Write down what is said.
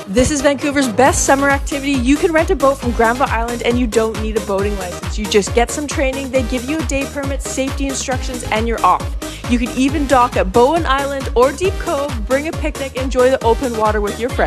This is Vancouver's best summer activity. You can rent a boat from Granville Island and you don't need a boating license. You just get some training, they give you a day permit, safety instructions, and you're off. You can even dock at Bowen Island or Deep Cove, bring a picnic, enjoy the open water with your friends.